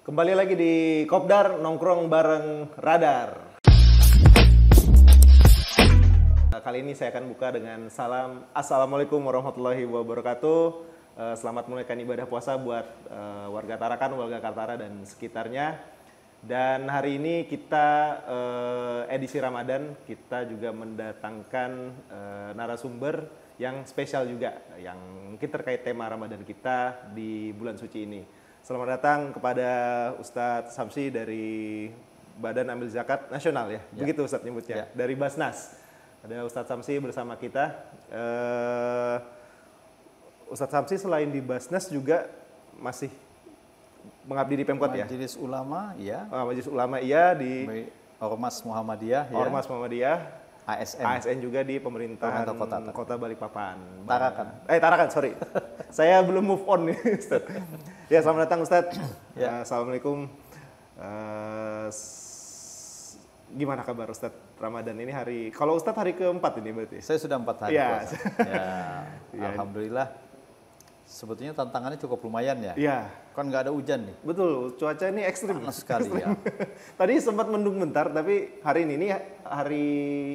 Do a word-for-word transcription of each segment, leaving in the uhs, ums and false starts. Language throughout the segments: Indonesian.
Kembali lagi di Kopdar nongkrong bareng Radar. Kali ini saya akan buka dengan salam Assalamualaikum warahmatullahi wabarakatuh. Selamat menunaikan ibadah puasa buat warga Tarakan, warga Kaltara dan sekitarnya. Dan hari ini kita edisi Ramadan, kita juga mendatangkan narasumber yang spesial juga, yang mungkin terkait tema Ramadan kita di bulan suci ini. Selamat datang kepada Ustadz Samsi dari Badan Amil Zakat Nasional ya, ya. Begitu Ustadz nyebutnya, ya. Dari Basnas. Ada Ustadz Samsi bersama kita. Uh, Ustadz Samsi selain di Basnas juga masih mengabdi di Pemkot ya? Majelis Ulama, iya. Oh, Majelis Ulama iya di Ormas Muhammadiyah, ya. Ormas Muhammadiyah. A S N. A S N juga di pemerintahan kota, kota Balikpapan. Tarakan. Eh Tarakan, sorry. Saya belum move on nih, Ustadz. Ya, selamat datang Ustadz. Ya. Uh, Assalamualaikum. Uh, gimana kabar Ustadz? Ramadan ini hari, kalau Ustadz hari keempat ini berarti? Saya sudah empat hari ya. puasa. Ya, ya. Alhamdulillah. Sebetulnya tantangannya cukup lumayan ya. Iya. Kan nggak ada hujan nih. Betul, cuaca ini ekstrim. Panas sekali ekstrim. Ya. Tadi sempat mendung bentar, tapi hari ini, ini hari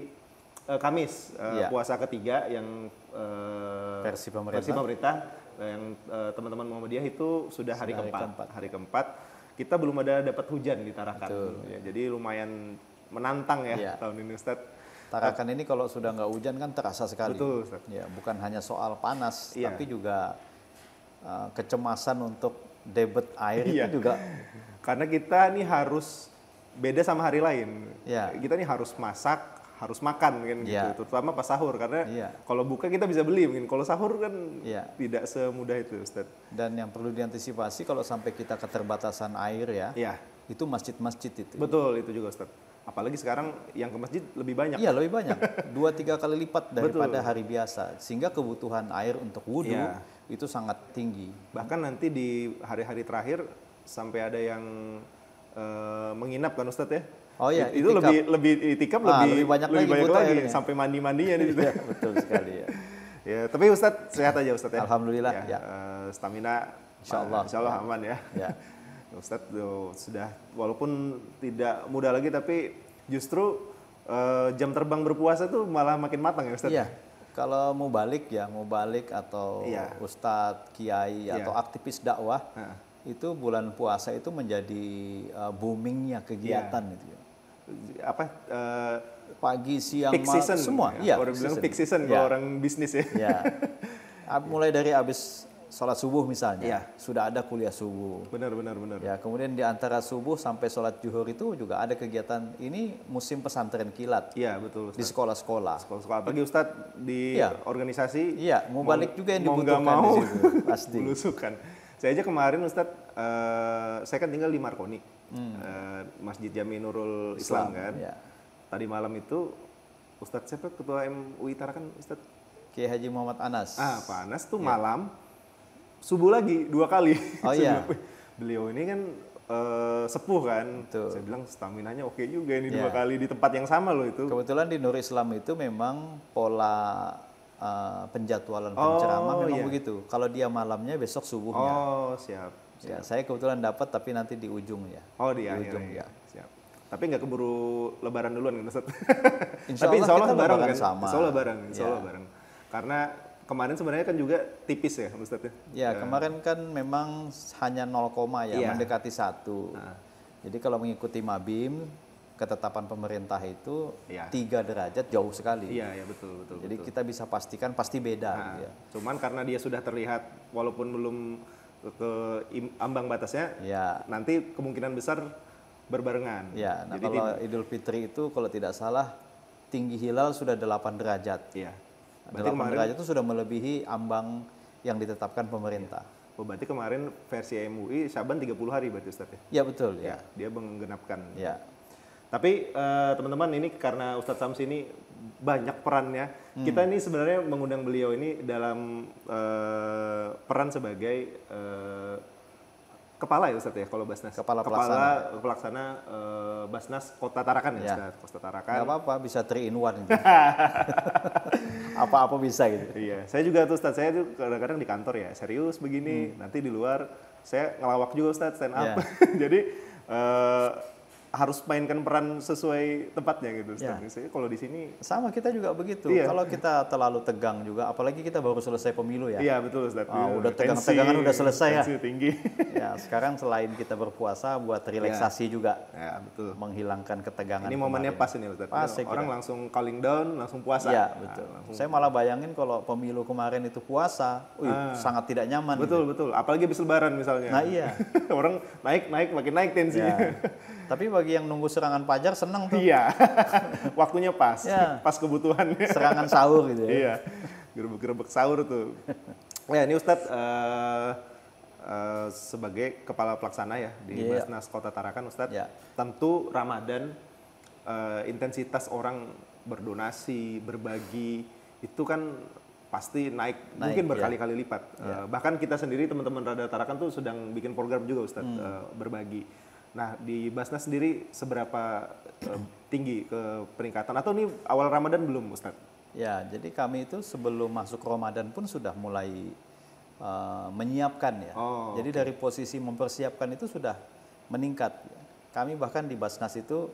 uh, Kamis, uh, ya. Puasa ketiga yang uh, versi pemerintah. Versi pemerintah yang uh, teman-teman Muhammadiyah itu sudah hari, sudah keempat. hari keempat. Hari keempat. Kita belum ada dapat hujan di Tarakan. Ya, jadi lumayan menantang ya, ya. tahun ini Ustadz. Tarakan ini kalau sudah nggak hujan kan terasa sekali. Betul, Ustaz. Ya, bukan hanya soal panas, iya. tapi juga uh, kecemasan untuk debit air iya. itu juga. Karena kita nih harus beda sama hari lain. Ya. Kita nih harus masak, harus makan kan ya. gitu. Terutama pas sahur karena ya. kalau buka kita bisa beli mungkin. Kalau sahur kan ya. tidak semudah itu, Ustaz. Dan yang perlu diantisipasi kalau sampai kita keterbatasan air ya, ya. itu masjid-masjid itu. Betul, itu juga Ustaz. Apalagi sekarang yang ke masjid lebih banyak. Iya, lebih banyak. Dua tiga kali lipat daripada Betul. hari biasa. Sehingga kebutuhan air untuk wudhu ya. itu sangat tinggi. Bahkan nanti di hari-hari terakhir sampai ada yang uh, menginap kan Ustadz ya? Oh iya, itu itikaf. lebih lebih itikaf ah, lebih, lebih banyak lebih lagi, banyak lagi airnya. sampai mandi-mandinya nih. Ya, betul sekali ya. Ya, tapi Ustadz sehat aja Ustadz ya. Alhamdulillah ya. ya. Uh, stamina Insyaallah. Insyaallah ya. aman ya. Ya. Ustadz tuh, sudah walaupun tidak muda lagi tapi justru uh, jam terbang berpuasa tuh malah makin matang ya Ustadz. Iya. Kalau mau balik ya, mau balik atau iya. Ustadz, kiai iya. atau aktivis dakwah, ha. itu bulan puasa itu menjadi uh, boomingnya kegiatan iya. itu. Apa uh, pagi, siang, peak season, semua. Ya, ya, orang bilang peak season ya. Kalau orang bisnis ya. ya. Mulai dari habis sholat subuh misalnya, ya. sudah ada kuliah subuh. Benar, benar, benar. Ya, kemudian di antara subuh sampai sholat zuhur itu juga ada kegiatan. Ini musim pesantren kilat. Iya, betul. Ustaz. Di sekolah-sekolah. Sekolah-sekolah. Apalagi Ustadz di ya. organisasi. Iya, mau balik juga yang mau dibutuhkan mau, di situ. Pasti. Belusukan. Saya aja kemarin Ustadz, uh, saya kan tinggal di Markoni, hmm. uh, Masjid Jami Nurul Islam, Islam kan. Ya. Tadi malam itu Ustadz siapa ketua M U I Tarakan Ustadz? Kiai Haji Muhammad Anas. Ah, Pak Anas tuh ya. malam subuh lagi dua kali. Oh iya. Beliau ini kan uh, sepuh kan. Betul. Saya bilang staminanya oke juga ini ya. dua kali di tempat yang sama loh itu. Kebetulan di Nur Islam itu memang pola uh, penjadwalan penceramah oh, memang iya. begitu. Kalau dia malamnya besok subuhnya. Oh siap. siap. Ya, saya kebetulan dapat tapi nanti di ujung ya. Oh di, di akhir ujung ya. ya. Siap. Tapi nggak keburu Lebaran duluan kan Ustaz? Insya Tapi insya Allah kita bareng kan? sama. Insya Allah bareng, insya ya. Allah bareng. Karena kemarin sebenarnya kan juga tipis ya Ustaz ya? Ya, kemarin kan memang hanya nol, ya, iya. mendekati satu. Nah. Jadi kalau mengikuti Mabim, ketetapan pemerintah itu iya. tiga derajat jauh sekali. Iya, ya betul, betul. Jadi betul. kita bisa pastikan pasti beda. Nah, gitu ya. Cuman karena dia sudah terlihat walaupun belum ke, ke ambang batasnya, ya. nanti kemungkinan besar berbarengan. Ya, nah Jadi kalau Idul Fitri itu kalau tidak salah tinggi hilal sudah delapan derajat. Iya. delapan derajat itu sudah melebihi ambang yang ditetapkan pemerintah. Iya. Oh, berarti kemarin versi M U I Syaban tiga puluh hari berarti Ustaz ya? Ya betul ya. ya. Dia menggenapkan. Ya. Tapi uh, teman-teman ini karena Ustadz Samsi ini banyak perannya, hmm. kita ini sebenarnya mengundang beliau ini dalam uh, peran sebagai uh, kepala ya Ustadz ya kalau Basnas. Kepala kepala pelaksana, pelaksana uh, Basnas Kota Tarakan ya, ya. Ustadz, Kota Tarakan. Gak apa-apa, bisa three in one gitu. Apa-apa bisa gitu. Iya, saya juga tuh Ustadz, saya tuh kadang-kadang di kantor ya serius begini, hmm. nanti di luar saya ngelawak juga Ustadz, stand up. Yeah. Jadi uh, harus mainkan peran sesuai tempatnya gitu Ustadz. Yeah. Saya kalau di sini sama kita juga begitu. Iya. Kalau kita terlalu tegang juga, apalagi kita baru selesai pemilu ya. Iya betul Ustadz. Ah, udah Tensi- tegang-tegangan udah selesai ya. tensi tinggi. Ya, sekarang selain kita berpuasa buat relaksasi juga, Ya betul. menghilangkan ketegangan. Ini momennya kemarin. pas ini Ustadz. Pas, saya Orang kira. langsung calling down, langsung puasa. Iya, betul. Nah, langsung- Saya malah bayangin kalau pemilu kemarin itu puasa, wih, Ah. sangat tidak nyaman. Betul betul. Apalagi habis lebaran misalnya. Nah, iya. Orang naik naik makin naik tensinya. Ya. Tapi bagi yang nunggu serangan fajar senang tuh. Iya. Waktunya pas. Ya. Pas kebutuhannya. Serangan sahur gitu ya. Iya. Gerebek-gerebek sahur tuh. Ya ini Ustadz eh, eh, sebagai kepala pelaksana ya di Iya. Basnas Kota Tarakan Ustadz. Ya. Tentu Ramadan eh, intensitas orang berdonasi, berbagi itu kan pasti naik, Naik, mungkin ya. berkali-kali lipat. Eh, bahkan kita sendiri teman-teman Radar Tarakan tuh sedang bikin program juga Ustadz Hmm. eh, berbagi. Nah di Basnas sendiri seberapa eh, tinggi ke peringkatan atau ini awal Ramadan belum Ustadz? Ya, jadi kami itu sebelum masuk Ramadan pun sudah mulai uh, menyiapkan ya. Oh, jadi dari posisi mempersiapkan itu sudah meningkat. Kami bahkan di Basnas itu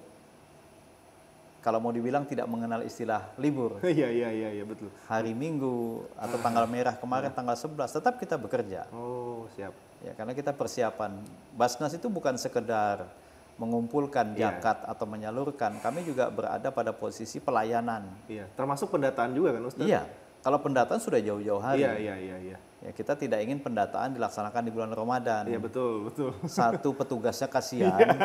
kalau mau dibilang tidak mengenal istilah libur. Iya iya iya iya betul. Hari Minggu atau tanggal merah kemarin tanggal sebelas tetap kita bekerja. Oh siap. Ya, karena kita persiapan. Basnas itu bukan sekedar mengumpulkan Iya. zakat atau menyalurkan, kami juga berada pada posisi pelayanan. Iya. Termasuk pendataan juga kan Ustadz? Iya, kalau pendataan sudah jauh-jauh hari. Iya iya iya iya. Ya, kita tidak ingin pendataan dilaksanakan di bulan Ramadan. Iya betul betul. Satu, petugasnya kasihan. Iya.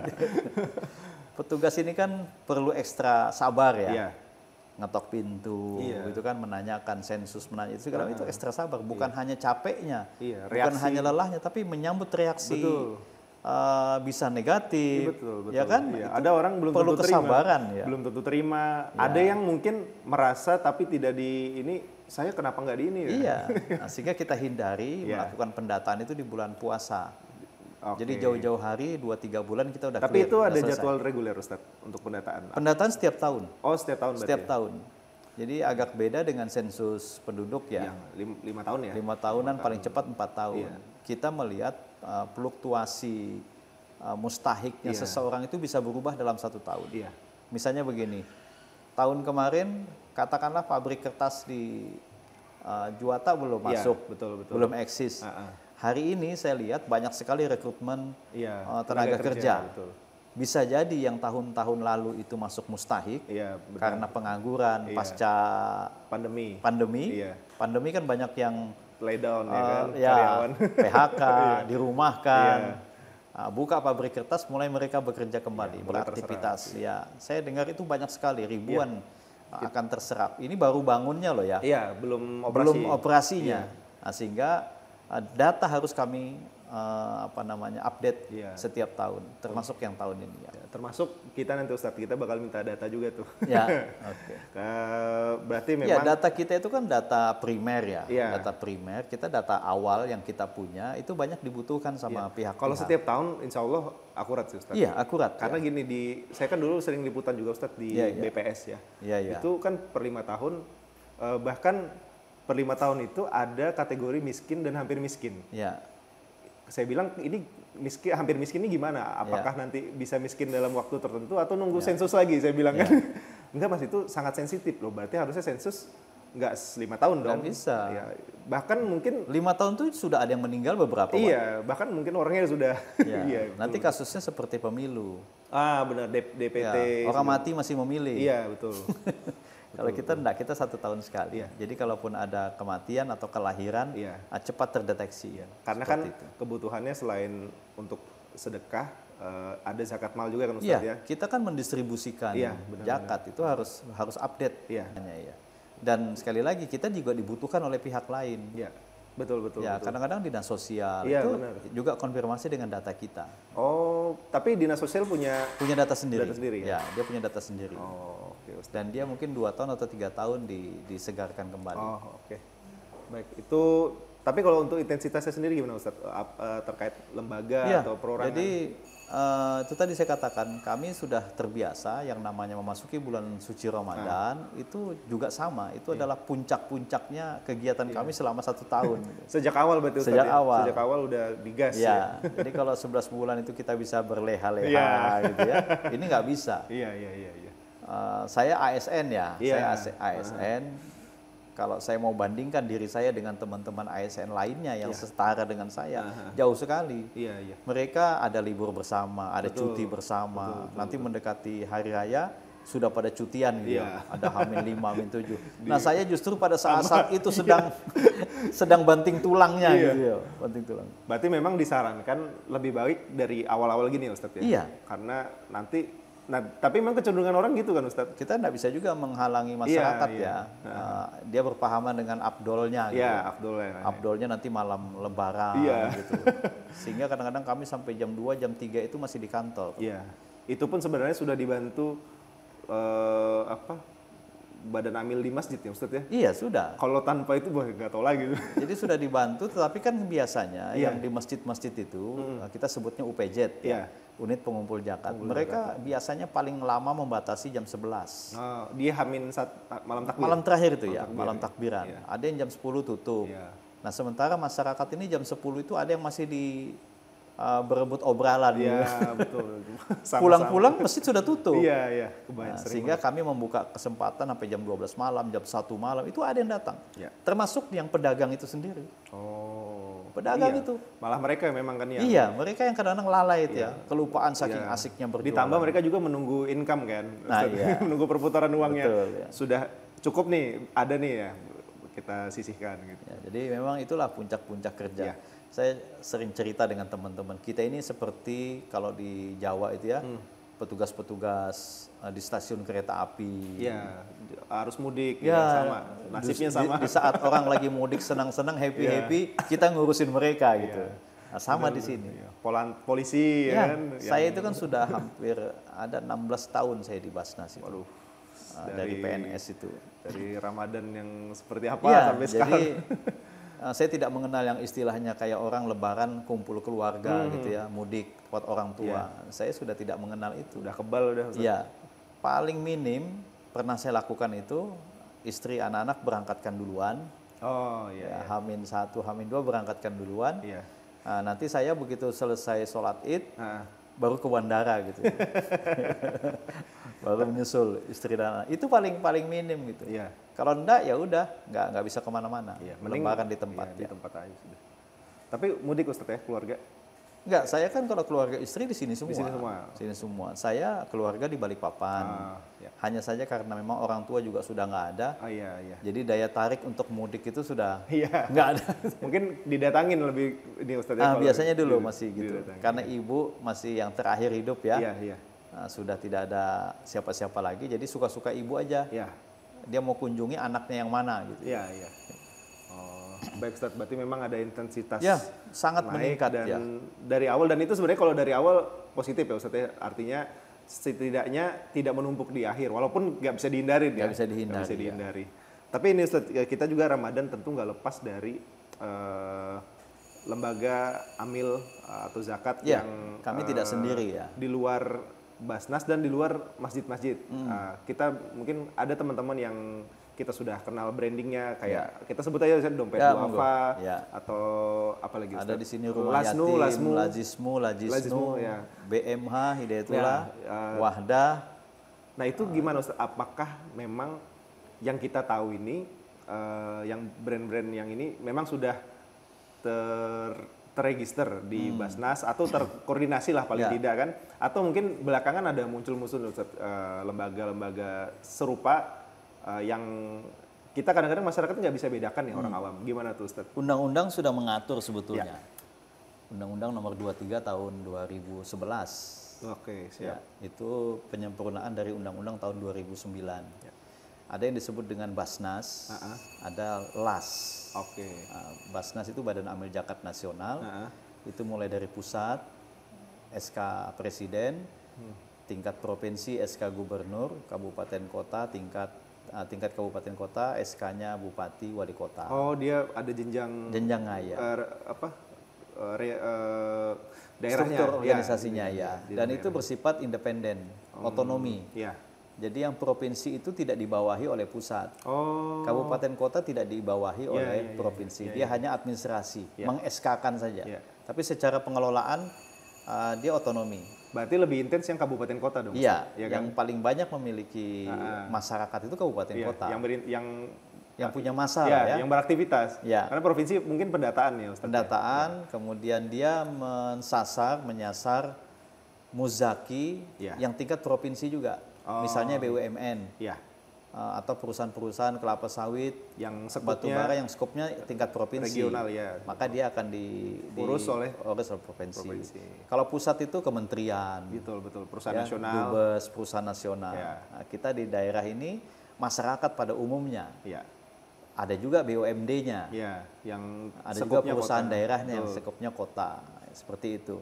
Petugas ini kan perlu ekstra sabar ya. Iya. Ngetok pintu, Iya. gitu kan, menanyakan sensus, menanya itu segala itu ekstra sabar. Bukan hanya capeknya, Iya, bukan reaksi. hanya lelahnya, tapi menyambut reaksi. Betul. eh, bisa negatif, Iya, betul, betul. ya kan? Iya, Itu ada orang belum perlu tentu terima. kesabaran ya. Belum tentu terima. Ya. Ada yang mungkin merasa tapi tidak di ini saya kenapa nggak di ini ya? Iya, nah, sehingga kita hindari Iya. melakukan pendataan itu di bulan puasa. Oke. Jadi jauh-jauh hari, dua tiga bulan kita udah Tapi clear, itu udah ada selesai. jadwal reguler Ustadz untuk pendataan. Pendataan setiap tahun, Oh setiap tahun berarti. setiap ya? tahun. Jadi agak beda dengan sensus penduduk ya. Yang lim- lima tahun ya. Lima tahunan paling cepat empat tahun. Iya. Kita melihat uh, fluktuasi uh, mustahiknya Iya. seseorang itu bisa berubah dalam satu tahun. Iya. Misalnya begini, tahun kemarin katakanlah pabrik kertas di uh, Juwata belum Iya, masuk, betul, betul. belum eksis. Ah, ah. Hari ini saya lihat banyak sekali rekrutmen Iya. uh, tenaga, kerja. Betul. Bisa jadi yang tahun-tahun lalu itu masuk mustahik Iya. benar. karena pengangguran Iya. pasca Pandemi. pandemi. Iya. Pandemi kan banyak yang Lay down ya uh, kan. ya, Karyawan. P H K, dirumahkan. Iya. Uh, buka pabrik kertas, mulai mereka bekerja Iya, kembali, mulai beraktivitas. Ya, saya dengar itu banyak sekali, ribuan Iya. uh, akan terserap. Ini baru bangunnya loh ya, Iya. Belum operasi. belum operasinya. Iya. Nah, sehingga uh, data harus kami uh, apa namanya update Iya. setiap tahun, termasuk yang tahun ini. Ya, Ya, termasuk kita nanti Ustadz, kita bakal minta data juga tuh. ya oke. Ke- berarti Ya, memang data kita itu kan data primer ya, Iya. data primer. Kita data awal yang kita punya itu banyak dibutuhkan sama pihak. kalau setiap tahun insya Allah akurat sih Ustadz. Iya, akurat. Karena ya. gini di saya kan dulu sering liputan juga Ustadz di Iya, iya. B P S ya. Iya, iya. Itu kan per lima tahun eh, bahkan per lima tahun itu ada kategori miskin dan hampir miskin. Ya, Saya bilang ini miskin hampir miskin ini gimana? Apakah Iya. nanti bisa miskin dalam waktu tertentu atau nunggu sensus lagi? Saya bilang Iya. kan enggak Mas, itu sangat sensitif loh. Berarti harusnya sensus nggak lima tahun dong. Nggak bisa. Ya, bahkan mungkin lima tahun tuh sudah ada yang meninggal beberapa. Pak. iya, bahkan mungkin orangnya sudah Ya, iya. nanti kasusnya seperti pemilu. Ah, benar D P T. Ya, orang mati masih memilih. Iya, betul. Kalau kita enggak, kita satu tahun sekali. Iya. Jadi kalaupun ada kematian atau kelahiran, Iya. ah, cepat terdeteksi. Karena kan Seperti itu. kebutuhannya selain untuk sedekah, eh, ada zakat mal juga kan Iya, Ustadz ya? kita kan mendistribusikan Iya, benar-benar. zakat itu harus harus update. Iya. Hanya, ya. Dan sekali lagi kita juga dibutuhkan oleh pihak lain. Iya, betul betul. Ya, betul. kadang-kadang dinas sosial Iya, itu benar. juga konfirmasi dengan data kita. Oh, tapi dinas sosial punya. Punya data sendiri. Data sendiri, ya? dia punya data sendiri. Oh, oke Ustadz. Dan dia mungkin dua tahun atau tiga tahun di, disegarkan kembali. Oh, oke. Baik, itu. Tapi kalau untuk intensitasnya sendiri gimana Ustadz? Ap- eh, terkait lembaga Iya, atau perorangan? jadi eh, itu tadi saya katakan kami sudah terbiasa yang namanya memasuki bulan suci Ramadan itu juga sama. Itu adalah puncak-puncaknya kegiatan kami selama satu tahun. gitu. Sejak awal berarti Ustadz Sejak ya? awal. Sejak awal udah digas ya? Ya, jadi kalau sebelas bulan itu kita bisa berleha-leha Iya. gitu ya. Ini nggak bisa. Iya, iya, iya. iya. Eh, saya A S N ya, Iya. saya A S N. Kalau saya mau bandingkan diri saya dengan teman-teman A S N lainnya yang setara dengan saya, jauh sekali. Iya, iya. Mereka ada libur bersama, ada Betul. cuti bersama. Betul, betul, Nanti mendekati hari raya sudah pada cutian gitu. Iya. Ada Hamin lima, Hamin tujuh. Nah, saya justru pada saat-saat itu sedang sedang banting tulangnya Iya. gitu ya, banting tulang. Berarti memang disarankan lebih baik dari awal-awal gini ya Ustadz ya? Iya. Karena nanti, nah tapi memang kecenderungan orang gitu kan Ustadz? Kita tidak bisa juga menghalangi masyarakat iya. ya. Uh, dia berpahaman dengan abdolnya gitu. Iya, Abdul ya. Abdolnya nanti malam lebaran Iya. gitu. Sehingga kadang-kadang kami sampai jam dua, jam tiga itu masih di kantor. Iya. Itu pun sebenarnya sudah dibantu eh, apa badan amil di masjid ya Ustadz ya? Iya, sudah. Kalau tanpa itu wah nggak tahu lagi. Jadi sudah dibantu, tetapi kan biasanya Iya. yang di masjid-masjid itu kita sebutnya U P Z, Iya. ya, unit pengumpul zakat. Mereka biasanya paling lama membatasi jam sebelas. Oh, dia hamin saat malam takbir. Malam terakhir itu ya, takbir, malam ya. takbiran. Iya. Ada yang jam sepuluh tutup. Iya. Nah, sementara masyarakat ini jam sepuluh itu ada yang masih di uh, berebut obralan. Iya, gitu. betul. Sama-sama. Pulang-pulang masjid sudah tutup. Iya, iya. Kebayang Nah, sering sehingga kami membuka kesempatan sampai jam dua belas malam, jam satu malam, itu ada yang datang. Ya. Termasuk yang pedagang itu sendiri. Oh. Pedagang iya. itu. Malah mereka memang kan ya. Iya, mereka yang kadang-kadang lalai itu ya. Kelupaan saking Iya. asiknya berjualan. Ditambah mereka juga menunggu income kan. Nah, Ustadz. iya. menunggu perputaran uangnya. Betul, ya. Sudah cukup nih, ada nih ya. Kita sisihkan gitu. Ya, jadi memang itulah puncak-puncak kerja. Iya. Saya sering cerita dengan teman-teman kita ini seperti kalau di Jawa itu ya, petugas-petugas uh, di stasiun kereta api. Iya, harus mudik Ya, ya, sama. Nasibnya di- sama. Di, di saat orang lagi mudik senang-senang, happy-happy, kita ngurusin mereka gitu. Nah, sama di sini. Iya. Polan, polisi Ya, ya kan. saya yang- itu kan sudah hampir ada enam belas tahun saya di Basnas itu. Waduh, Uh, dari, P N S itu. dari Ramadan yang seperti apa Iya, sampai jadi sekarang. uh, saya tidak mengenal yang istilahnya kayak orang lebaran kumpul keluarga gitu ya, mudik buat orang tua. Saya sudah tidak mengenal itu. Udah kebal udah. Ustadz. Iya, paling minim pernah saya lakukan itu istri anak-anak berangkatkan duluan. Oh iya. Ya, Hamin satu, Hamin dua berangkatkan duluan. Iya. Nah, nanti saya begitu selesai sholat id, Nah, baru ke bandara gitu. Baru menyusul istri dan anak. Itu paling paling minim gitu. iya. Kalau enggak ya udah, nggak nggak bisa kemana-mana. Iya, Lebaran di tempat. iya, di ya. tempat aja sudah. Tapi mudik Ustadz ya, keluarga. Enggak, saya kan kalau keluarga istri di sini semua. Di sini semua. Sini semua. Saya keluarga di Balikpapan. Ah, ya. Hanya saja karena memang orang tua juga sudah nggak ada. Oh iya, iya. Jadi daya tarik untuk mudik itu sudah Iya. nggak ada. Mungkin didatangin lebih ini Ustadz ya. Nah, kalau biasanya dulu di- masih gitu. didatangin. Karena ibu masih yang terakhir hidup ya. Iya, iya. Nah, sudah tidak ada siapa-siapa lagi. Jadi suka-suka ibu aja. Iya. Dia mau kunjungi anaknya yang mana gitu. Iya, iya. Oh, baik Ustadz, berarti memang ada intensitas Ya, sangat naik meningkat dan ya. dari awal, dan itu sebenarnya kalau dari awal positif ya Ustadz ya. Artinya setidaknya tidak menumpuk di akhir, walaupun nggak bisa dihindari Nggak ya. bisa dihindari, Nggak bisa ya. dihindari. Tapi ini Ustadz, kita juga Ramadan tentu nggak lepas dari eh, lembaga amil eh, atau zakat Ya, yang kami tidak eh, sendiri ya. di luar Basnas dan di luar masjid-masjid. Hmm. Nah, kita mungkin ada teman-teman yang kita sudah kenal brandingnya kayak Ya. kita sebut aja misalnya dompet Ya, duafa monggo. Ya. atau apa lagi Ada Ustadz? di sini rumah Lasnu, yatim, Lasmu, Lazismu, Lajisnu, Lajismu, ya. B M H, Hidayatullah, Ya, uh, Wahdah. Nah itu gimana Ustadz? Apakah memang yang kita tahu ini, eh, yang brand-brand yang ini memang sudah ter terregister di Basnas atau terkoordinasi lah paling Ya. tidak kan? Atau mungkin belakangan ada muncul-muncul Ustadz, eh, lembaga-lembaga serupa eh, yang kita kadang-kadang masyarakat nggak bisa bedakan nih orang awam. Gimana tuh Ustadz? Undang-undang sudah mengatur sebetulnya. Ya. Undang-undang nomor dua puluh tiga tahun dua ribu sebelas. Oke, Ya, siap. itu penyempurnaan dari Undang-Undang tahun dua ribu sembilan. Ya. Ada yang disebut dengan Basnas, Ah, ah. ada LAS. Oke. Nah, Basnas itu Badan Amil Zakat Nasional. Ah, ah. Itu mulai dari pusat, S K Presiden, tingkat provinsi, S K Gubernur, kabupaten kota, tingkat ah, tingkat kabupaten kota, S K-nya bupati, wali kota. Oh dia ada jenjang Jenjang ya. eh, apa uh, re, uh, daerahnya, struktur organisasinya ya, ya, di- di dan daerah. itu bersifat independen, otonomi. Ya. Jadi yang provinsi itu tidak dibawahi oleh pusat, Oh. kabupaten kota tidak dibawahi Ya, oleh ya, ya, provinsi, ya, dia hanya administrasi, Ya. meng-S K-kan saja. Ya. Tapi secara pengelolaan uh, dia otonomi. Berarti lebih intens yang kabupaten kota dong. Iya, Ustaz? Ya kan? yang paling banyak memiliki Ah, ah. masyarakat itu kabupaten Iya, kota, yang berin- yang yang punya masa ya, ya. yang beraktivitas. Ya. Karena provinsi mungkin pendataan ya, Ustaz. Pendataan, kemudian dia mensasar, menyasar muzaki Ya. yang tingkat provinsi juga, Oh. misalnya B U M N Ya, uh, atau perusahaan-perusahaan kelapa sawit, yang batu sekutnya bara yang skopnya tingkat provinsi, regional ya. maka dia akan di, di- Urus oleh urus oleh provinsi. provinsi. Kalau pusat itu kementerian, Betul, betul. Perusahaan ya, nasional. dubes, perusahaan nasional. Ya. Nah, kita di daerah ini masyarakat pada umumnya, Ya. ada juga B U M D-nya. Ya, yang Ada juga sekupnya perusahaan kota. daerahnya yang Betul. sekupnya kota, seperti itu.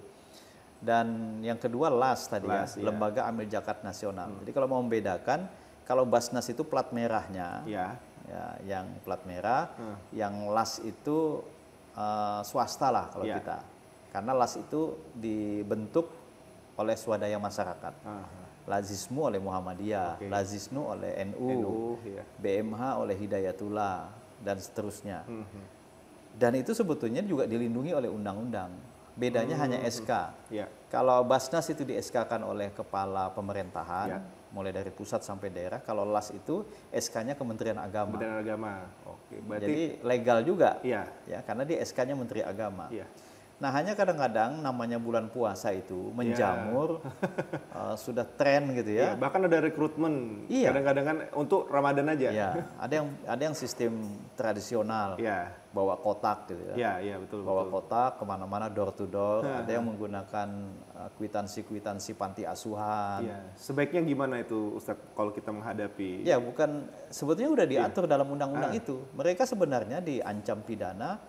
Dan yang kedua L A S tadi L A S, ya, iya. Lembaga Amil Zakat Nasional. Jadi kalau mau membedakan, kalau Basnas itu plat merahnya, Ya. ya, yang plat merah, Hmm. yang L A S itu eh, swasta lah kalau Iya. kita. Karena L A S itu dibentuk oleh swadaya masyarakat. Ah, Lazismu oleh Muhammadiyah, Oke. Lazisnu oleh N U, N U, ya. B M H oleh Hidayatullah, dan seterusnya. Mhm. Dan itu sebetulnya juga dilindungi oleh undang-undang. Bedanya hanya S K. Ya. Kalau Basnas itu di S K-kan oleh kepala pemerintahan, Ya. mulai dari pusat sampai daerah. Kalau L A S itu S K-nya Kementerian Agama. Kementerian Agama. Oke, berarti Jadi legal juga, iya, ya, karena dia S K-nya Menteri Agama. iya. Nah, hanya kadang-kadang namanya bulan puasa itu menjamur, eh, sudah tren gitu Ya, ya. bahkan ada rekrutmen. Iya. Kadang-kadang kan untuk Ramadan aja. Ya, ada yang ada yang sistem tradisional, Iya. bawa kotak gitu ya. Iya, iya, betul, Bawa betul. kotak kemana-mana door to door. Ada yang menggunakan uh, kwitansi-kwitansi panti asuhan. Iya. Sebaiknya gimana itu, Ustadz, kalau kita menghadapi? Ya, bukan, sebetulnya udah diatur Iya. dalam undang-undang itu. Mereka sebenarnya diancam pidana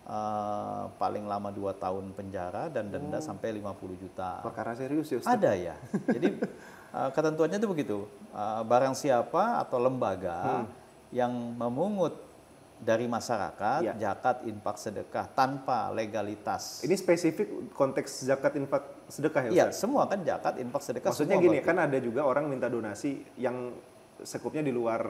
uh, paling lama dua tahun penjara dan denda Oh. sampai lima puluh juta. Perkara serius ya, Ustadz? Ada ya. Jadi uh, ketentuannya itu begitu. Uh, barang siapa atau lembaga Hmm. yang memungut dari masyarakat Ya. zakat, infak, sedekah tanpa legalitas. Ini spesifik konteks zakat infak sedekah ya, Iya, Ustadz? semua kan zakat, infak, sedekah. Maksudnya semua gini, berarti. kan ada juga orang minta donasi yang sekupnya di luar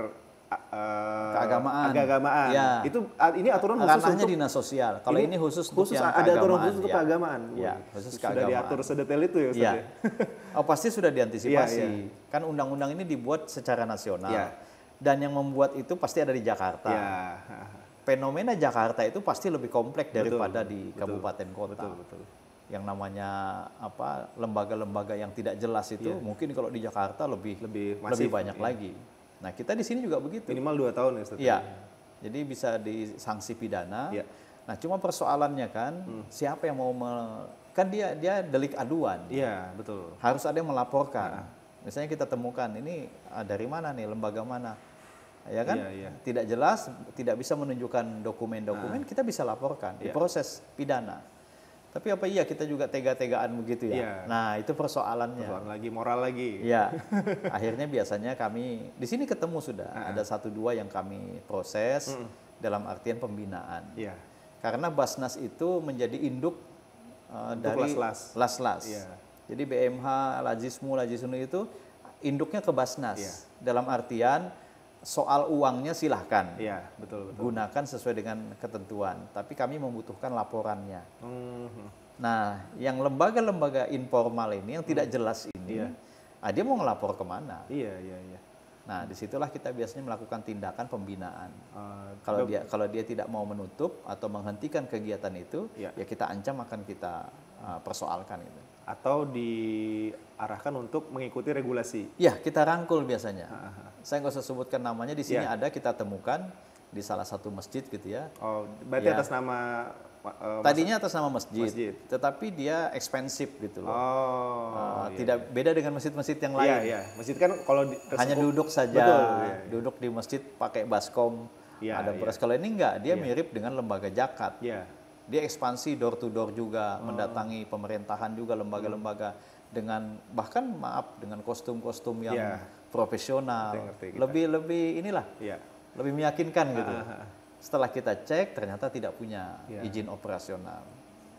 uh, Keagamaan. keagamaan. Ya. Itu uh, ini aturan khusus ranahnya untuk dinas sosial. Kalau ini, khusus untuk khusus yang ada aturan keagamaan, khusus untuk ya. keagamaan. Ya, Wih, khusus sudah keagamaan. diatur sedetail itu ya, Ustadz? Iya. ya? Oh, pasti sudah diantisipasi. Iya, iya. Kan undang-undang ini dibuat secara nasional. Iya. Dan yang membuat itu pasti ada di Jakarta. Ya. Fenomena Jakarta itu pasti lebih kompleks daripada di betul, kabupaten kota. Betul, betul. Yang namanya apa lembaga-lembaga yang tidak jelas itu Iya. mungkin kalau di Jakarta lebih Lebih lebih masif, banyak iya. lagi. Nah, kita di sini juga begitu. Minimal dua tahun ya, Ustadz? Iya. Jadi bisa disanksi pidana. Iya. Nah, cuma persoalannya kan siapa yang mau me- kan dia dia delik aduan. Iya, betul. Harus ada yang melaporkan. Misalnya kita temukan ini ah, dari mana nih, lembaga mana? Ya kan? Iya, iya. Tidak jelas, tidak bisa menunjukkan dokumen-dokumen, kita bisa laporkan, Iya. diproses pidana. Tapi apa iya kita juga tega-tegaan begitu ya? Iya. Nah, itu persoalannya. Persoalan lagi, moral lagi. Ya, akhirnya biasanya kami di sini ketemu sudah Ah. ada satu dua yang kami proses dalam artian pembinaan. Iya. Karena Basnas itu menjadi induk uh, Untuk dari las-las. las-las. Iya. Jadi B M H, Lazismu, Lazisnu itu induknya ke Basnas. Iya. Dalam artian soal uangnya silahkan Iya, betul, betul. gunakan sesuai dengan ketentuan. Tapi kami membutuhkan laporannya. Mhm. Nah, yang lembaga-lembaga informal ini yang tidak jelas ini, Iya. ah, dia mau ngelapor kemana? Iya, iya, iya. Nah, disitulah kita biasanya melakukan tindakan pembinaan. Uh, Kalau dok- dia kalau dia tidak mau menutup atau menghentikan kegiatan itu, Iya. ya kita ancam akan kita uh, persoalkan gitu. atau diarahkan untuk mengikuti regulasi. Ya, kita rangkul biasanya. Saya nggak usah sebutkan namanya, di sini Iya. ada, kita temukan di salah satu masjid gitu ya. Oh, berarti Iya. atas nama uh, Tadinya atas nama masjid, Masjid. tetapi dia ekspensif gitu loh. Oh, Uh, iya. Tidak beda dengan masjid-masjid yang lain. Iya, iya. Masjid kan kalau di, Hanya sekup- duduk saja, Betul, iya, iya. duduk di masjid pakai baskom, Iya, ada iya. beras. Kalau ini enggak, dia Iya. mirip dengan lembaga zakat. Iya. Dia ekspansi door to door juga, Oh. mendatangi pemerintahan juga, lembaga-lembaga dengan bahkan maaf dengan kostum-kostum yang Iya. profesional, Ngerti-ngerti kita. lebih lebih inilah, Iya. lebih meyakinkan gitu. Ah, ah, ah. Setelah kita cek ternyata tidak punya Iya. izin operasional.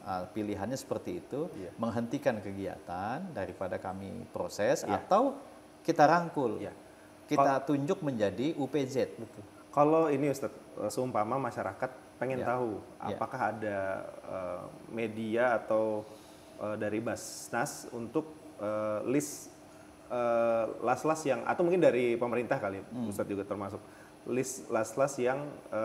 uh, pilihannya seperti itu, Iya. menghentikan kegiatan daripada kami proses Iya. atau kita rangkul, Iya. kita tunjuk menjadi U P Z. Betul. Kalau ini Ustadz, eh, seumpama masyarakat pengen Ya. tahu Ya. apakah ada eh, media atau eh, dari Basnas untuk eh, list eh, las-las yang, atau mungkin dari pemerintah kali, Hmm. Ustadz juga termasuk, list las-las yang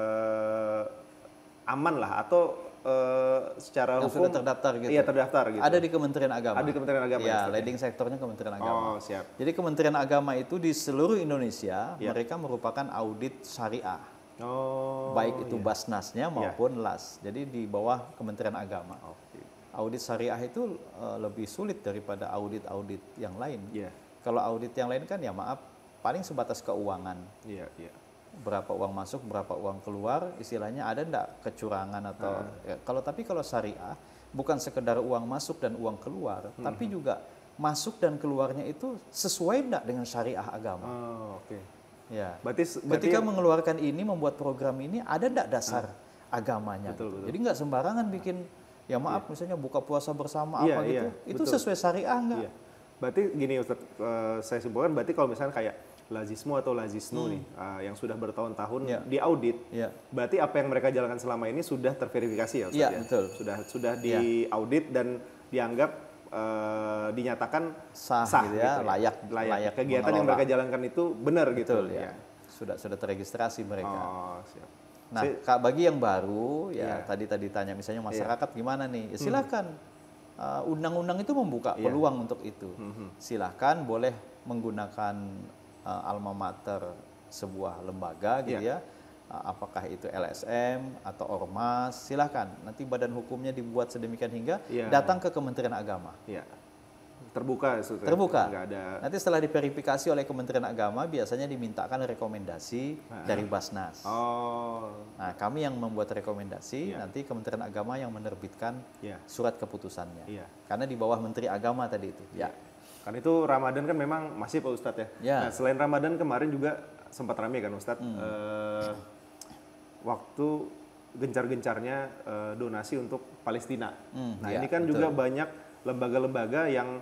eh, aman lah atau eh, secara Yang hukum sudah terdaftar gitu. Iya, terdaftar gitu. Ada di Kementerian Agama. Ada di Kementerian Agama, Ya, Ustadz, ya? leading sektornya Kementerian Agama. Oh, siap. Jadi Kementerian Agama itu di seluruh Indonesia Ya. mereka merupakan audit syariah. Oh, Baik itu iya. Basnasnya maupun Las. Jadi di bawah Kementerian Agama. Oke. Audit syariah itu eh, lebih sulit daripada audit-audit yang lain. Iya, Kalau audit yang lain kan ya maaf, paling sebatas keuangan. iya, iya. Berapa uang masuk, berapa uang keluar, istilahnya ada enggak kecurangan atau ya, kalau tapi kalau syariah bukan sekedar uang masuk dan uang keluar, tapi juga masuk dan keluarnya itu sesuai enggak dengan syariah agama. Oh, oke. Ya. Berarti, berarti Ketika mengeluarkan ini, membuat program ini, ada enggak dasar agamanya? Betul, gitu. betul. Jadi enggak sembarangan bikin, ya maaf misalnya buka puasa bersama Iya, apa iya, gitu, itu betul. sesuai syariah enggak? Iya. Berarti gini Ustadz, eh, saya simpulkan berarti kalau misalnya kayak Lazismu atau Lazisnu nih, eh, yang sudah bertahun-tahun Iya. diaudit, Iya. berarti apa yang mereka jalankan selama ini sudah terverifikasi ya Ustadz Iya, ya? betul. Sudah sudah Iya. diaudit dan dianggap eh, dinyatakan Sah, gitu ya, layak, layak. layak Kegiatan yang mengelola. mereka jalankan itu benar gitu. Betul ya. Sudah sudah terregistrasi mereka. Oh, siap. Nah, Saya- Kak, bagi yang baru ya Iya. Hmm. tadi tadi tanya misalnya masyarakat gimana nih? Ya, silakan. Uh, undang-undang itu membuka Iya. peluang untuk itu. Mhm. Silahkan boleh menggunakan uh, alma mater sebuah lembaga gitu Iya. ya. Uh, apakah itu L S M atau ormas? Silahkan. Nanti badan hukumnya dibuat sedemikian hingga Iya. datang ke Kementerian Agama. Iya. Terbuka Ustadz, ya? Terbuka. Nggak ada. Nanti setelah diverifikasi oleh Kementerian Agama biasanya dimintakan rekomendasi dari Basnas. Oh, Nah, kami yang membuat rekomendasi, Iya. nanti Kementerian Agama yang menerbitkan iya. surat keputusannya. Iya. Karena di bawah Menteri Agama tadi itu. Ya. Kan itu Ramadan kan memang masih Pak Ustadz ya. Ya. Nah, selain Ramadan kemarin juga sempat ramai kan Ustadz, Hmm. eh, waktu gencar-gencarnya eh, donasi untuk Palestina. Hmm, nah ya, ini kan betul. juga banyak lembaga-lembaga yang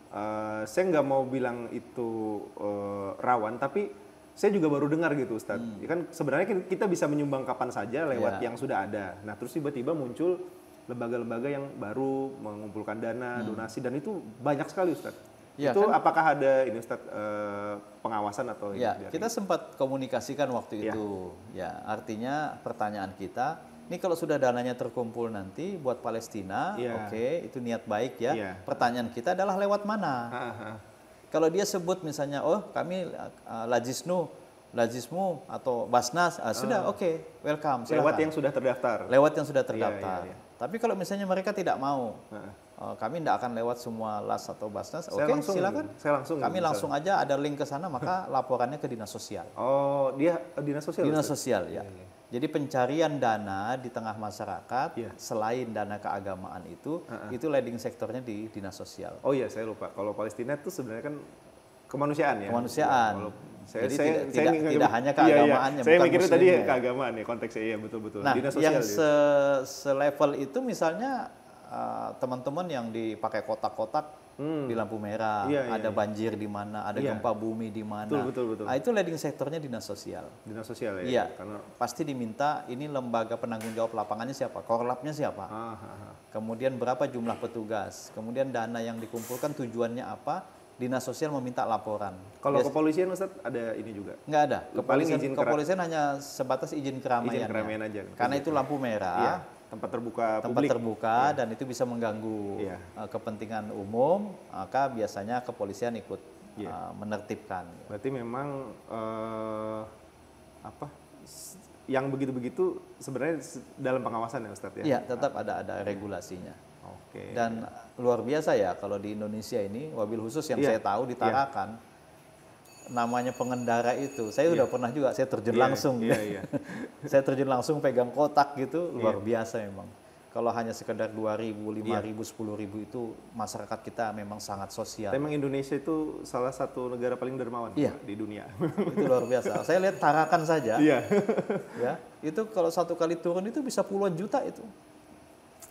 eh, saya nggak mau bilang itu eh, rawan, tapi saya juga baru dengar gitu Ustadz. Ya kan sebenarnya kita- kita bisa menyumbang kapan saja lewat Hmm. Ya. yang sudah ada. Nah terus tiba-tiba muncul lembaga-lembaga yang baru mengumpulkan dana, donasi, dan itu banyak sekali Ustadz. Hmm. Ya, itu kan? apakah ada ini Ustadz eh, pengawasan atau ini Ya, dari- kita sempat komunikasikan waktu Ya. itu. Ya, artinya pertanyaan kita, ini kalau sudah dananya terkumpul nanti buat Palestina, Ya. oke, itu niat baik ya. Ya. Pertanyaan kita adalah lewat mana? Ah, ah. Kalau dia sebut misalnya, oh kami uh, Lazisnu, Lazismu atau Basnas, ah, sudah oke, welcome. lewat silakan. yang sudah terdaftar. Lewat yang sudah Iya, terdaftar. iya, iya. Tapi kalau misalnya mereka tidak mau, Nah, uh, kami tidak akan lewat semua las atau Basnas, Saya oke langsung- silakan. saya langsung Kami misalnya. langsung aja ada link ke sana, maka laporannya ke dinas sosial. oh dia eh, dinas sosial. Dinas Ustadz? sosial ya. Jadi pencarian dana di tengah masyarakat Iya. selain dana keagamaan itu, itu leading sektornya di dinas sosial. Oh iya saya lupa. Kalau Palestina itu sebenarnya kan kemanusiaan ya. Kemanusiaan. Ya, kalau saya, Jadi saya, tidak- saya tidak- nggak- tidak hanya iya, iya. keagamaannya, Saya bukan mikirnya tadi muslimnya ya. keagamaan ya konteksnya, iya betul-betul. Nah, Dinas sosial. yang ya. se selevel itu misalnya uh, teman-teman yang dipakai kotak-kotak di lampu merah, Iya, iya, ada iya. banjir di mana, ada Iya. gempa bumi di mana. Betul, betul, betul. Nah, itu leading sektornya dinas sosial. Dinas sosial ya. Iya. Karena Pasti diminta ini lembaga penanggung jawab lapangannya siapa, korlapnya siapa. ah, ah, ah. Kemudian berapa jumlah petugas, kemudian dana yang dikumpulkan tujuannya apa, dinas sosial meminta laporan. Kalau Bias- kepolisian Ustadz ada ini juga. nggak ada, Paling kepolisian, izin kera- kepolisian hanya sebatas izin keramaian. Izin keramaian aja. Karena itu lampu Iya, merah, tempat terbuka tempat publik. terbuka dan itu bisa mengganggu Iya. uh, kepentingan umum, maka biasanya kepolisian ikut Iya. uh, menertibkan. Berarti memang eh, apa? s- Yang begitu-begitu sebenarnya s- dalam pengawasan ya Ustadz ya. Iya, tetap ada ada regulasinya. Oke. Dan luar biasa ya kalau di Indonesia ini, wabil khusus yang Iya. saya tahu di Tarakan, namanya pengendara itu, saya udah pernah juga, saya terjun Iya, langsung. Iya, iya. Saya terjun langsung pegang kotak gitu, luar biasa memang. Kalau hanya sekedar dua ribu, lima ribu, sepuluh ribu itu masyarakat kita memang sangat sosial. Memang Indonesia itu salah satu negara paling dermawan Iya. Pak, di dunia. Itu luar biasa. Saya lihat Tarakan saja, Iya. ya, itu kalau satu kali turun itu bisa puluhan juta itu.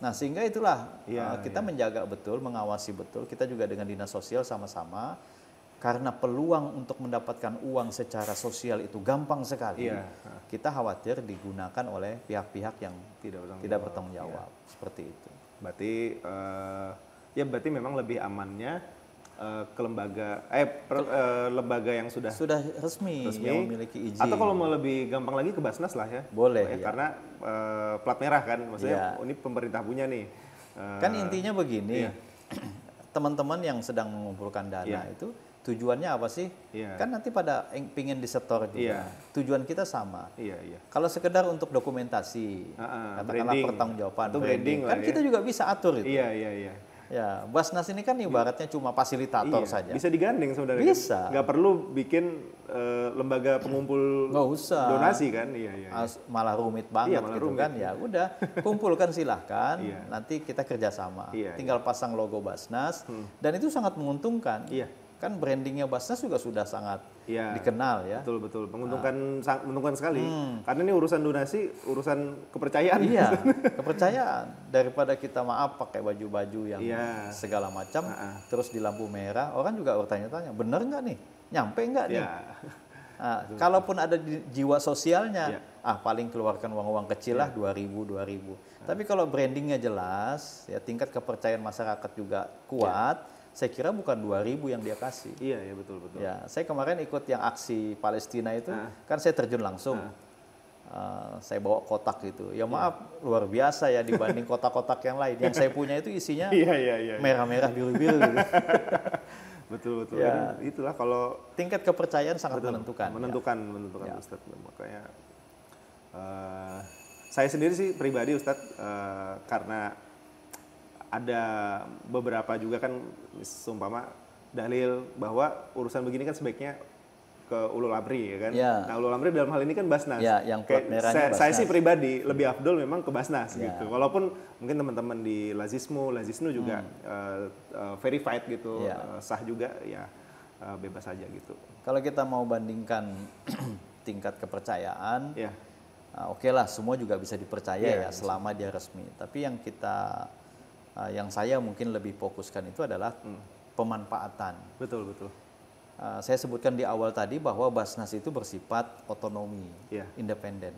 Nah, sehingga itulah Iya, uh, kita iya. menjaga betul, mengawasi betul. Kita juga dengan dinas sosial sama-sama, karena peluang untuk mendapatkan uang secara sosial itu gampang sekali. Iya. Kita khawatir digunakan oleh pihak-pihak yang Tidak bertanggung tidak jawab. bertanggung jawab, seperti itu. Berarti eh, ya berarti memang lebih amannya eh, ke lembaga eh per- eh, lembaga yang sudah Sudah resmi, resmi yang memiliki izin. atau kalau mau lebih gampang lagi ke Basnas lah ya. Boleh, Ya, ya. karena eh, plat merah kan, maksudnya Iya. oh, ini pemerintah punya nih. Eh, Kan intinya begini, iya. teman-teman yang sedang mengumpulkan dana Iya. itu tujuannya apa sih? Iya. Kan nanti pada ing- pingin disetor juga. Iya. Tujuan kita sama. Iya, iya. Kalau sekedar untuk dokumentasi, Ah, ah, katakanlah branding. pertanggungjawaban, Atau branding lah kan ya. kita juga bisa atur itu. Iya, iya, iya. Ya, Basnas ini kan ibaratnya cuma fasilitator Iya, saja. bisa digandeng sebenarnya. Bisa. Kan? Nggak perlu bikin eh, lembaga pengumpul Nggak usah. donasi kan? Iya, iya. iya. As- malah rumit banget Iya, malah gitu rumit. kan. Ya udah, kumpulkan silahkan. Iya. Nanti kita kerjasama. Iya, Tinggal pasang logo Basnas. Dan itu sangat menguntungkan. Iya. Kan brandingnya Basnas juga sudah sangat Iya. dikenal ya. Betul, betul. Menguntungkan sang- menguntungkan sekali. Hmm. Karena ini urusan donasi, urusan kepercayaan. Iya, kepercayaan daripada kita maaf pakai baju-baju yang Iya. segala macam, Ah, ah. terus di lampu merah, orang juga bertanya-tanya, bener nggak nih, nyampe nggak nih? Iya. Nah, kalaupun ada di- jiwa sosialnya, Iya. ah paling keluarkan uang-uang kecil lah dua ribu, dua ribu. Tapi kalau brandingnya jelas, ya tingkat kepercayaan masyarakat juga kuat, saya kira bukan dua ribu yang dia kasih. Iya, iya, betul, betul. Ya, saya kemarin ikut yang aksi Palestina itu, Ah. kan saya terjun langsung. Uh, saya bawa kotak gitu. Ya maaf, luar biasa ya dibanding kotak-kotak yang lain. Yang saya punya itu isinya Iya, iya, iya. merah-merah, biru-biru. Gitu. Betul, betul. Ya. Kan itulah kalau Tingkat kepercayaan sangat betul, menentukan. menentukan, menentukan Ya. Ustadz. Makanya eh, saya sendiri sih pribadi Ustadz eh, karena ada beberapa juga kan seumpama dalil bahwa urusan begini kan sebaiknya ke ulul amri ya kan. Ya. Nah, ulul amri dalam hal ini kan Basnas. Ya, yang plat Kayak merahnya saya, saya Basnas. sih pribadi lebih afdol memang ke Basnas Ya. gitu. Walaupun mungkin teman-teman di Lazismu, Lazisnu juga Hmm. eh, eh, verified gitu, Ya. eh, sah juga ya eh, bebas saja gitu. Kalau kita mau bandingkan tingkat kepercayaan, Ya. uh, oke lah, semua juga bisa dipercaya Iya, ya selama dia resmi. Tapi yang kita, uh, yang saya mungkin lebih fokuskan itu adalah pemanfaatan. Betul, betul. Uh, saya sebutkan di awal tadi bahwa Basnas itu bersifat otonomi, Iya. independen.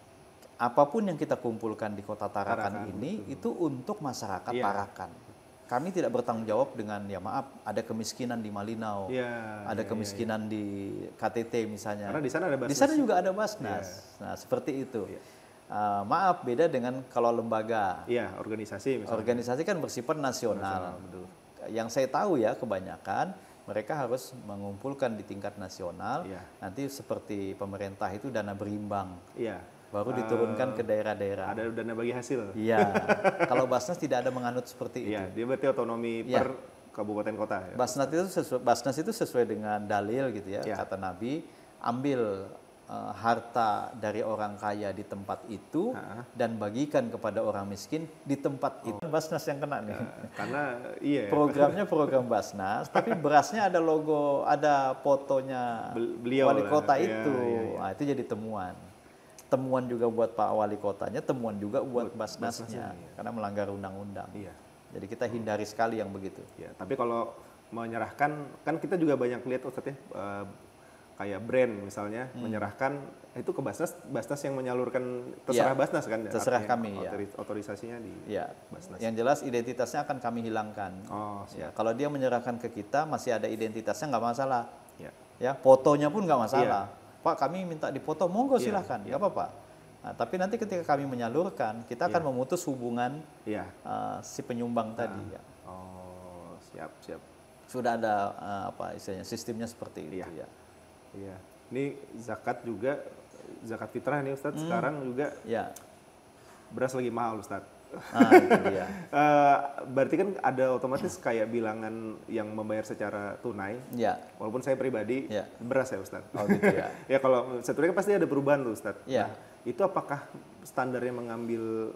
Apapun yang kita kumpulkan di Kota Tarakan, Tarakan, ini itu untuk masyarakat Iya. Tarakan. Kami tidak bertanggung jawab dengan ya maaf ada kemiskinan di Malinau, Iya, ada iya, kemiskinan di K T T misalnya. Karena di sana ada Basnas. Di sana juga ada Basnas. Nah seperti itu. Iya. Uh, maaf beda dengan kalau lembaga. Iya, organisasi misalnya. Organisasi kan bersifat nasional. Nasional, betul. Yang saya tahu ya kebanyakan mereka harus mengumpulkan di tingkat nasional. Iya. Nanti seperti pemerintah itu dana berimbang, Iya. baru Eh, diturunkan ke daerah-daerah. Ada dana bagi hasil. Iya. Kalau Basnas tidak ada menganut seperti itu. Iya, dia berarti otonomi Iya. per kabupaten kota ya. Basnas itu sesuai, Basnas itu sesuai dengan dalil gitu ya, Iya. kata Nabi, ambil eh, harta dari orang kaya di tempat itu Ha-ha. dan bagikan kepada orang miskin di tempat itu. Basnas yang kena nih. Eh, Karena iya. Programnya program Basnas, tapi berasnya ada logo, ada fotonya Bel- beliau wali lah. kota Iya, itu. iya, iya. Nah, itu jadi temuan. Temuan juga buat Pak Wali Kotanya, temuan juga buat Buat Basnasnya, Basnasnya, iya. karena melanggar undang-undang. Iya. Jadi kita hindari sekali yang begitu. Ya, tapi kalau menyerahkan kan kita juga banyak lihat Ustadz ya eh, kayak brand misalnya Hmm. menyerahkan itu ke Basnas, Basnas yang menyalurkan terserah Iya, Basnas kan. terserah artinya kami, ya. otori- Otorisasinya di Ya, Basnas. yang jelas identitasnya akan kami hilangkan. Oh, Ya, siap. kalau dia menyerahkan ke kita masih ada identitasnya nggak masalah. Ya. Ya, fotonya pun nggak masalah. Pak, kami minta difoto, monggo Iya, silahkan, nggak apa-apa. Nah, tapi nanti ketika kami menyalurkan, kita akan Iya. memutus hubungan Iya. uh, si penyumbang tadi. Ya. Oh, siap, siap. Sudah ada uh, apa istilahnya sistemnya seperti itu Iya. ya. Iya. Ini zakat juga zakat fitrah nih Ustadz Hmm. sekarang juga Ya, beras lagi mahal Ustadz. nah, itu dia. Eh, berarti kan ada otomatis kayak bilangan yang membayar secara tunai. Ya, Walaupun saya pribadi Ya. beras ya Ustadz. oh gitu ya. Ya kalau sebenarnya kan pasti ada perubahan tuh Ustadz. Iya. Nah, itu apakah standarnya mengambil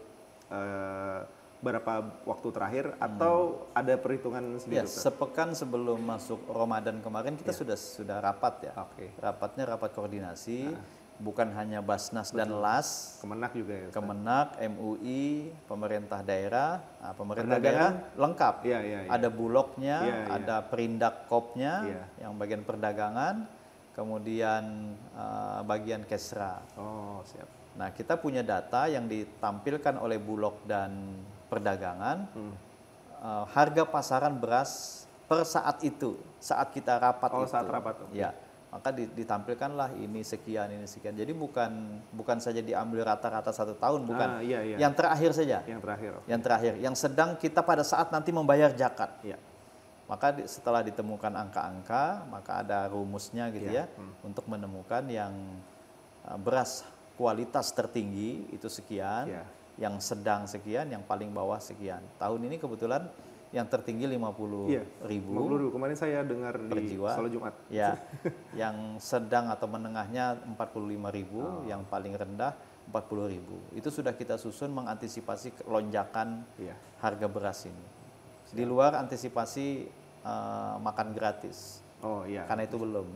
eh, berapa waktu terakhir atau ada perhitungan Ya, sendiri Ustadz? sepekan sebelum masuk Ramadan kemarin kita sudah sudah rapat ya. Oke. Rapatnya rapat koordinasi bukan hanya Basnas dan Las, Kemenak juga ya. Ustaz? Kemenak, M U I, pemerintah daerah, nah, pemerintah Perdagangan? daerah lengkap. Iya, iya, iya. Ada bulognya, Iya, iya. ada perindak kopnya, Iya. yang bagian perdagangan, kemudian eh, bagian kesra. Oh, siap. Nah, kita punya data yang ditampilkan oleh bulog dan perdagangan, Hmm. eh, harga pasaran beras per saat itu, saat kita rapat Oh, itu. saat rapat, oke. Ya, maka di- ditampilkanlah ini sekian, ini sekian. Jadi bukan bukan saja diambil rata-rata satu tahun, bukan. Ah, iya, iya. Yang terakhir saja. Yang terakhir. oke. Yang terakhir, yang sedang kita pada saat nanti membayar zakat. Iya. Maka di- setelah ditemukan angka-angka, maka ada rumusnya gitu Iya, ya, untuk menemukan yang uh, beras kualitas tertinggi itu sekian, Iya. yang sedang sekian, yang paling bawah sekian. Tahun ini kebetulan yang tertinggi lima puluh Iya. ribu lima puluh ribu. Kemarin saya dengar per di jiwa. Sholat Jumat. Ya, yang sedang atau menengahnya empat puluh lima ribu, Oh. yang paling rendah empat puluh ribu. Itu sudah kita susun mengantisipasi lonjakan Iya. harga beras ini. Di luar antisipasi eh, makan gratis, Oh, iya. karena itu belum.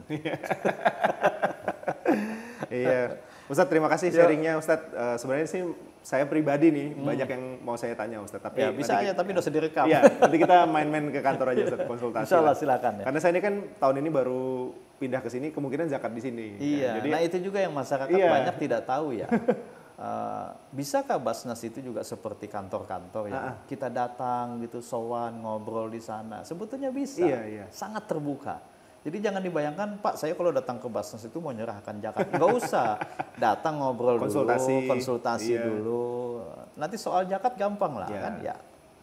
Iya, Ustadz terima kasih sharingnya Ustadz. Eh, sebenarnya sih saya pribadi nih banyak yang mau saya tanya Ustadz. Tapi Ya bisa nanti aja, tapi udah usah direkam. Iya, nanti kita main-main ke kantor aja Ustadz konsultasi. Insya Allah lah. silakan ya. Karena saya ini kan tahun ini baru pindah ke sini, kemungkinan zakat di sini. Iya, Ya, jadi nah itu juga yang masyarakat Iya. banyak tidak tahu ya. Eh, bisakah Basnas itu juga seperti kantor-kantor ya? Kita datang gitu, sowan, ngobrol di sana. Sebetulnya bisa, Iya, iya. sangat terbuka. Jadi jangan dibayangkan, Pak, saya kalau datang ke Basnas itu mau nyerahkan zakat. Nggak usah, datang ngobrol Konsultasi. dulu, konsultasi Iya. dulu. Nanti soal zakat gampang lah Iya. kan? Ya,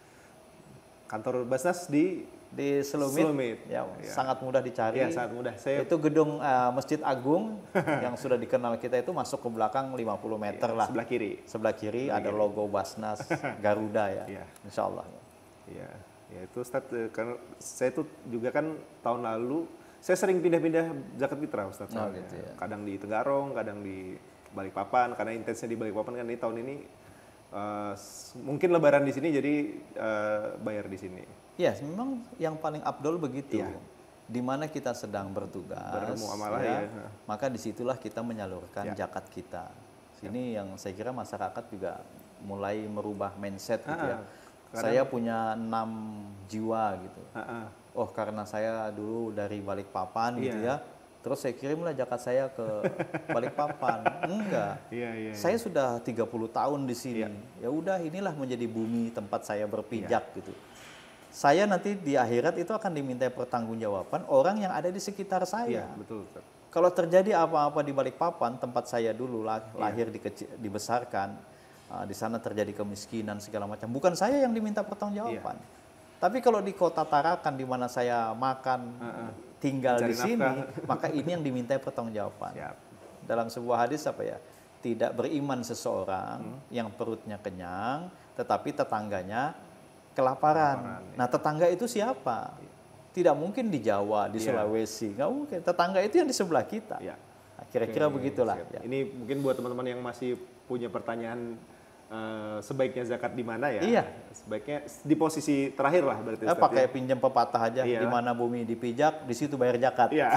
kantor Basnas di di Selumit, Selumit. ya Iya. sangat mudah dicari. Iya, sangat mudah. Saya Itu gedung eh, Masjid Agung yang sudah dikenal kita itu masuk ke belakang lima puluh meter lah. sebelah kiri. Sebelah kiri ada logo Basnas Garuda ya. Iya. Insya Allah. Iya, ya itu Ustadz, eh, karena saya tuh juga kan tahun lalu saya sering pindah-pindah zakat fitrah Ustadz. Oh, soalnya. gitu ya. Kadang di Tenggarong, kadang di Balikpapan, karena intensnya di Balikpapan kan ini tahun ini eh, s- mungkin lebaran di sini jadi eh, bayar di sini. Ya, memang yang paling abdol begitu. Iya. Di mana kita sedang bertugas, Bermuamalah ya, ya. maka disitulah kita menyalurkan Ya. zakat kita. Ini yang saya kira masyarakat juga mulai merubah mindset gitu ya. Ah, kadang- Saya punya enam jiwa gitu. Ah, ah. Oh, karena saya dulu dari Balikpapan gitu Iya. ya. Terus saya kirimlah zakat saya ke Balikpapan. Enggak. Iya, iya. Saya sudah tiga puluh tahun di sini. Iya. Ya udah, inilah menjadi bumi tempat saya berpijak gitu. Saya nanti di akhirat itu akan diminta pertanggungjawaban orang yang ada di sekitar Iya, saya. betul Ustadz. Kalau terjadi apa-apa di Balikpapan, tempat saya dulu lah- Iya. lahir dikeci- dibesarkan, uh, di sana terjadi kemiskinan segala macam. Bukan saya yang diminta pertanggungjawaban. Iya. Tapi kalau di kota Tarakan di mana saya makan, tinggal Mencari di sini, nafkah. maka ini yang diminta pertanggungjawaban. Siap. Dalam sebuah hadis apa ya? Tidak beriman seseorang Hmm. yang perutnya kenyang, tetapi tetangganya kelaparan. Kelaparan, ya. Nah, tetangga itu siapa? Tidak mungkin di Jawa, di Iya. Sulawesi, nggak mungkin. Tetangga itu yang di sebelah kita. Iya. Nah, kira-kira Oke, begitulah. siap. Ya. Ini mungkin buat teman-teman yang masih punya pertanyaan eh, sebaiknya zakat di mana ya? Iya. Sebaiknya di posisi terakhir lah berarti Ya, Ustadz, pakai ya? pinjam pepatah aja, Iya. di mana bumi dipijak, di situ bayar zakat. Iya.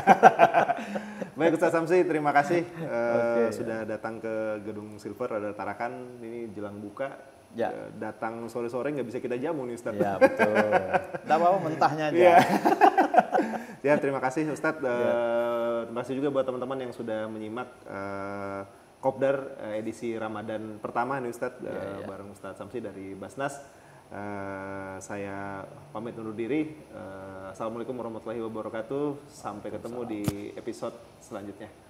Baik Ustaz Samsi, terima kasih eh, Oke, sudah datang ke Gedung Silver Radar Tarakan. Ini jelang buka. Ya. Eh, datang sore-sore nggak bisa kita jamu nih Ustaz. Ya, betul. Nggak apa-apa, mentahnya aja. Iya. Ya, terima kasih Ustadz. Eh, Iya. Terima kasih juga buat teman-teman yang sudah menyimak eh, Kopdar eh, edisi Ramadan pertama nih Ustadz, eh, Iya, iya. bareng Ustadz Samsi dari Basnas. Eh, saya pamit undur diri. Eh, Assalamualaikum warahmatullahi wabarakatuh. Sampai ketemu di episode selanjutnya.